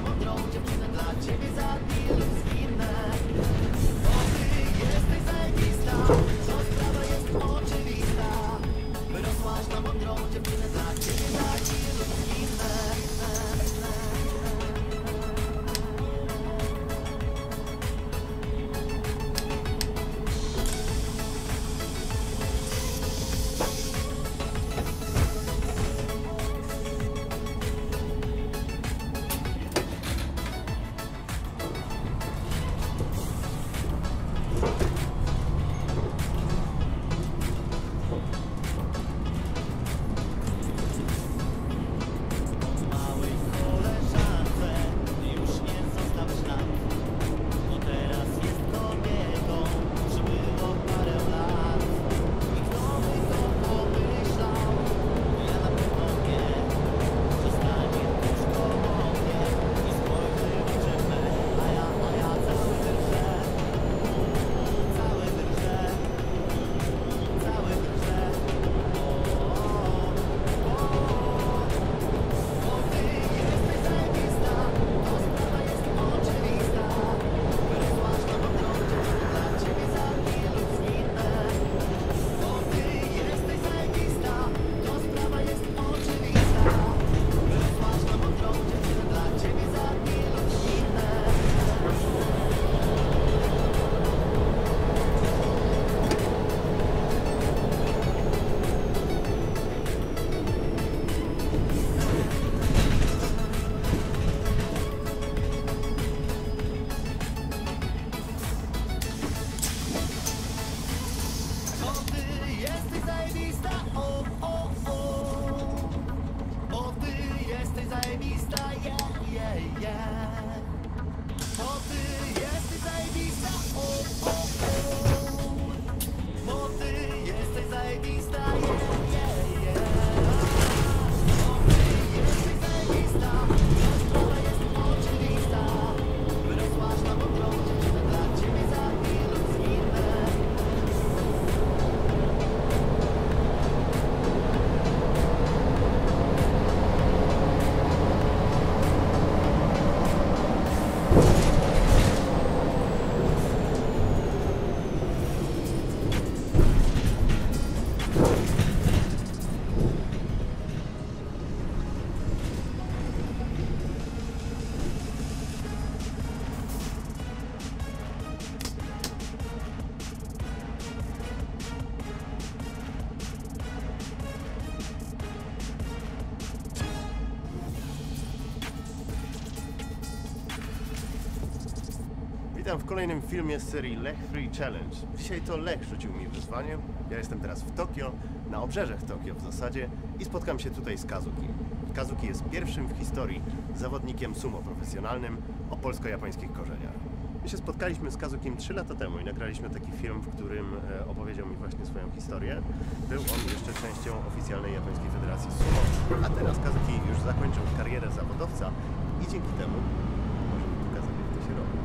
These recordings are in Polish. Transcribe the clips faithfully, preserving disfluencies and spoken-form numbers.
Witam w kolejnym filmie z serii Lech Free Challenge. Dzisiaj to Lech rzucił mi wyzwanie. Ja jestem teraz w Tokio, na obrzeżach Tokio w zasadzie i spotkam się tutaj z Kazuki. Kazuki jest pierwszym w historii zawodnikiem sumo profesjonalnym o polsko-japońskich korzeniach. My się spotkaliśmy z Kazukim trzy lata temu i nagraliśmy taki film, w którym opowiedział mi właśnie swoją historię. Był on jeszcze częścią oficjalnej japońskiej federacji sumo, a teraz Kazuki już zakończył karierę zawodowca i dzięki temu może mi pokazać, jak to się robi.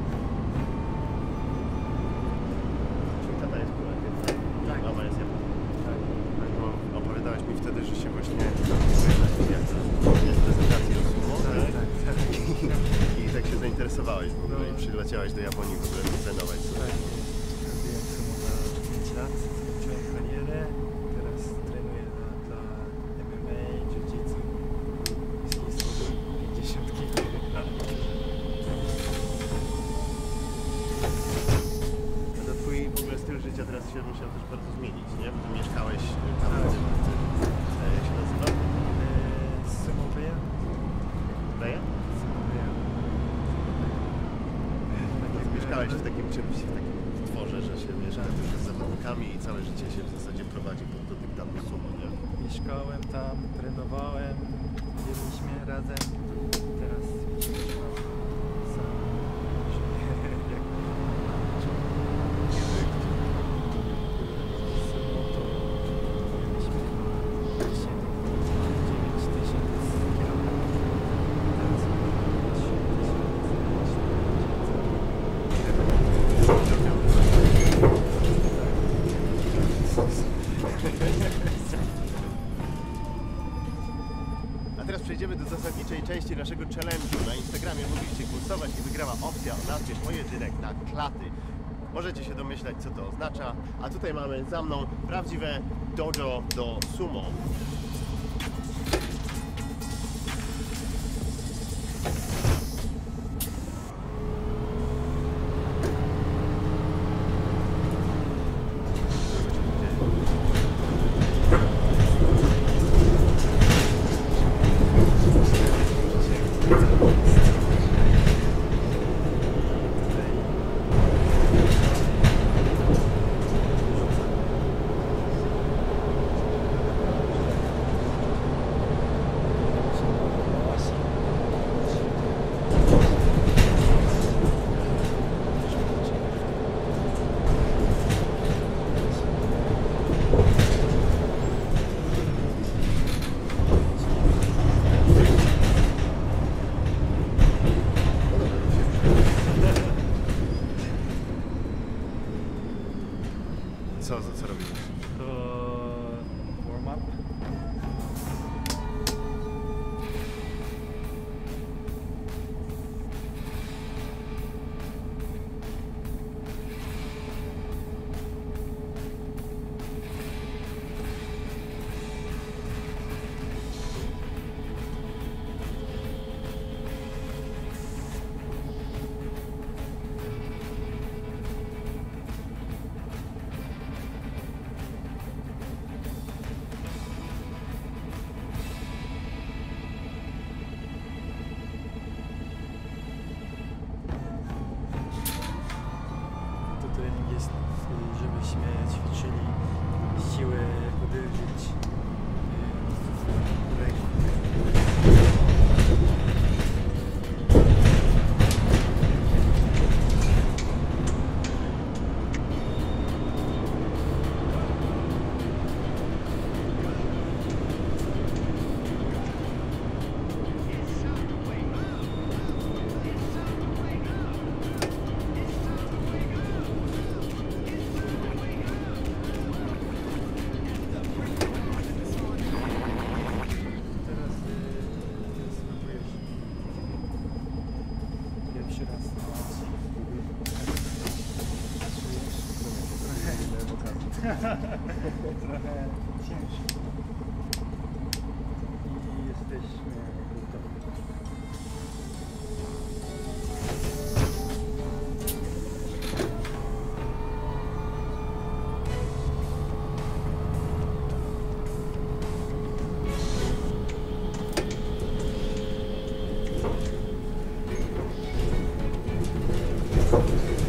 Tata jest była, tak. Mama jest Japonia. Tak. No, opowiadałeś mi wtedy, że się właśnie jest prezentacji o sumo, tak? Tak, tak. I tak się zainteresowałeś w ogóle no. I przyleciałeś do Japonii w ogóle trenować. Tak, robiłem sumo na pięć lat, skończyłem karierę, teraz trenuję na, dla M M A, jiu-jitsu, pięćdziesiąt kilogramów. No to twój w ogóle styl życia teraz się musiał też bardzo zmienić, nie? Bo mieszkałeś tam, tak. Gdzie, jak się nazywa? Sumobeja. Beja? Sumobeja. Mieszkałeś w takim czymś, w takim dworze, że się mieszka tylko z zawodnikami i całe życie się w zasadzie prowadzi pod to dyktatu sumo, nie? Mieszkałem tam, trenowałem, jedliśmy razem, teraz mieszkam sam. A teraz przejdziemy do zasadniczej części naszego challenge'u. Na Instagramie opcja o nazwie pojedynek na klaty. Możecie się domyślać, co to oznacza, a tutaj mamy za mną prawdziwe dojo do sumo. Co, co robisz? To warm-up. Trening jest, żebyśmy ćwiczyli siłę uderzyć ręką. Pierwszy raz trochę ciężko i jesteśmy gotowi. Thank you.